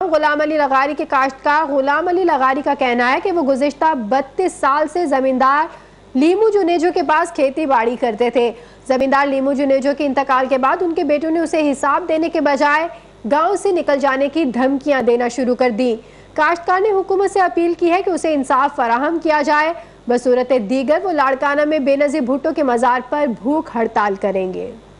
गुलाम अली लगारी के काश्तकार गुलाम अली लगारी का कहना है कि वो गुज़िश्ता 32 साल से जमींदार लीमू जुनेजो के पास खेती बाड़ी करते थे। जमींदार लीमू जुनेजो के इंतकाल के बाद उनके बेटों ने उसे हिसाब देने के बजाय गांव से निकल जाने की धमकियां देना शुरू कर दी। काश्तकार ने हुकूमत से अपील की है कि उसे इंसाफ फराहम किया जाए, बसूरत दीगर वो लाड़काना में बेनज़ीर भुट्टो के मज़ार पर भूख हड़ताल करेंगे।